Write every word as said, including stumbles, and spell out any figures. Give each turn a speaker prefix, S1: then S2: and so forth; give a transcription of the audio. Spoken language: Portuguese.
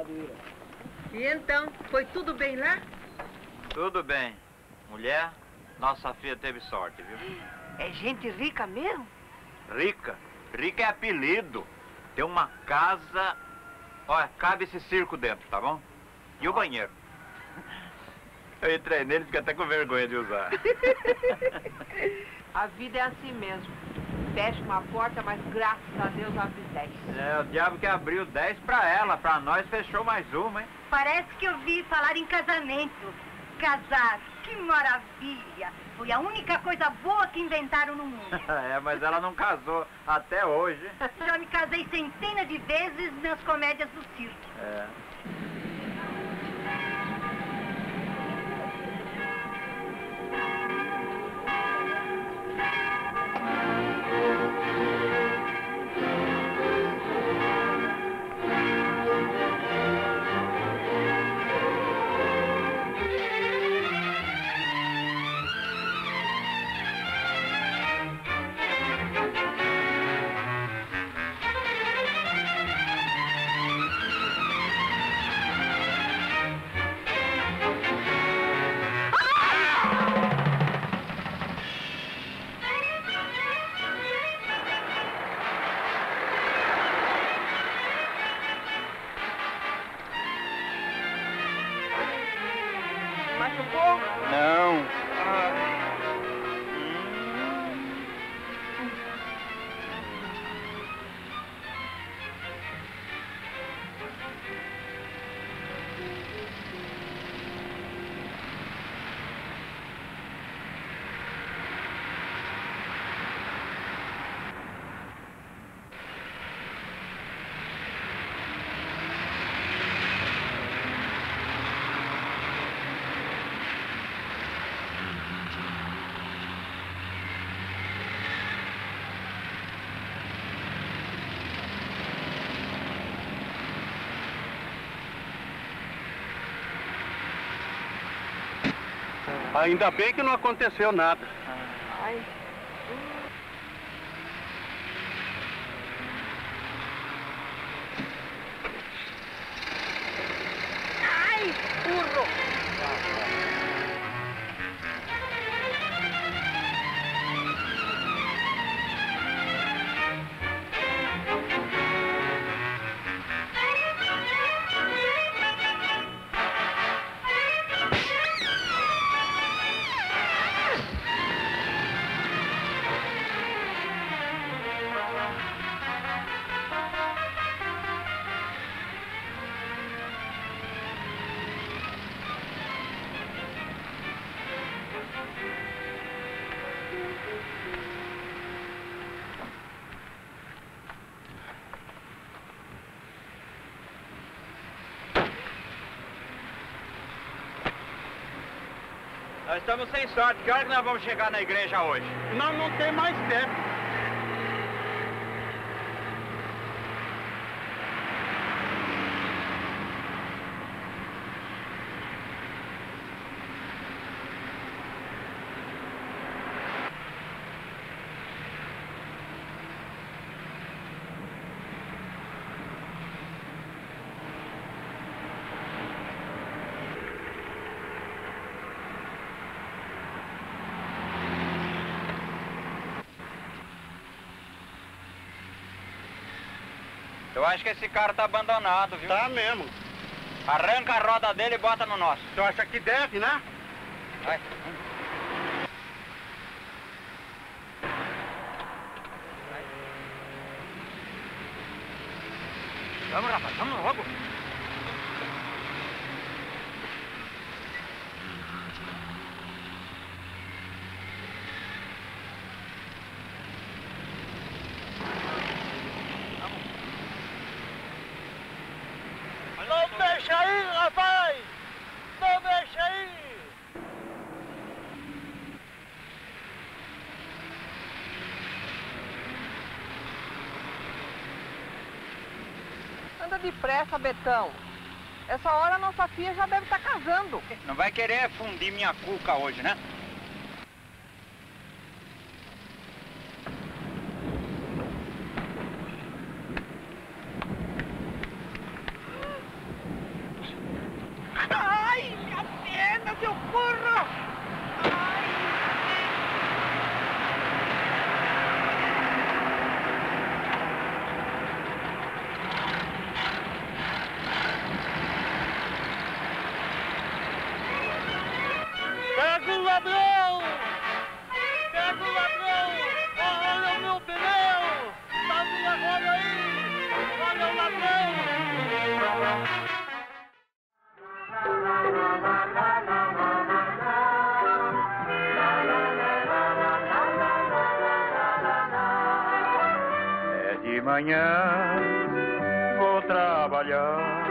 S1: E então, foi tudo bem lá?
S2: Tudo bem. Mulher, nossa filha teve sorte, viu?
S1: É gente rica mesmo?
S2: Rica? Rica é apelido. Tem uma casa... Olha, cabe esse circo dentro, tá bom? E o banheiro? Eu entrei nele e fiquei até com vergonha de usar.
S1: A vida é assim mesmo. Fecha uma porta, mas graças a Deus abre dez.
S2: É, o diabo que abriu dez pra ela, pra nós fechou mais uma, hein?
S3: Parece que eu vi falar em casamento. Casar, que maravilha! Foi a única coisa boa que inventaram no mundo.
S2: É, mas ela não casou até hoje.
S3: Já me casei centenas de vezes nas comédias do circo.
S2: É.
S1: Machucou?
S2: Não.
S4: Ainda bem que não aconteceu nada.
S1: Ai. Ai, burro!
S2: Nós estamos sem sorte. Que hora que nós vamos chegar na igreja hoje?
S4: Não, não tem mais tempo.
S2: Eu acho que esse cara tá abandonado, viu?
S4: Tá mesmo.
S2: Arranca a roda dele e bota no nosso.
S4: Tu acha que deve, né?
S2: Vai. Vamos, rapaz, vamos logo.
S4: Não deixa aí, rapaz! Não deixa aí!
S1: Anda depressa, Betão. Essa hora a nossa filha já deve estar casando.
S2: Não vai querer fundir minha cuca hoje, né?
S4: Pega o ladrão! Pega o ladrão! Olha o meu pneu! Tá minha roda aí! Olha o ladrão!
S2: É de manhã, vou trabalhar.